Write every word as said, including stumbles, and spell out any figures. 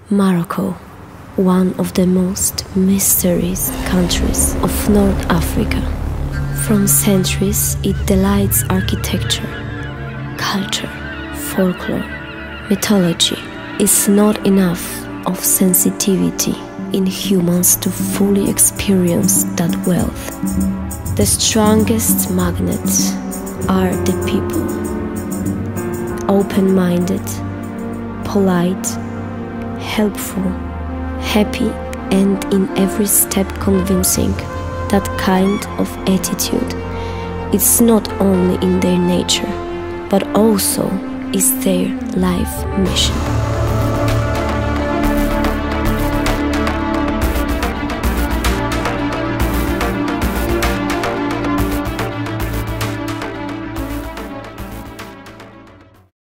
Morocco, one of the most mysterious countries of North Africa. From centuries it delights architecture, culture, folklore, mythology. Is not enough of sensitivity in humans to fully experience that wealth. The strongest magnets are the people, open-minded, polite, helpful, happy, and in every step convincing. That kind of attitude is not only in their nature, but also is their life mission.